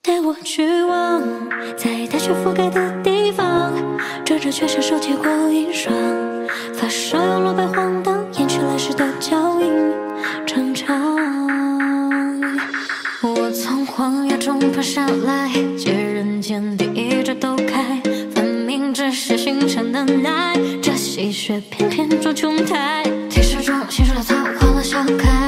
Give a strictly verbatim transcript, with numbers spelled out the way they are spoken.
带我去往在大雪覆盖的地方，转着却像手结过一双，发梢摇落摆晃荡，掩去来时的脚印长长。我从荒野中爬下来，借人间第一枝都开，分明只是星辰的奶，这戏谑偏偏捉琼台，提示中新出的草花了笑开。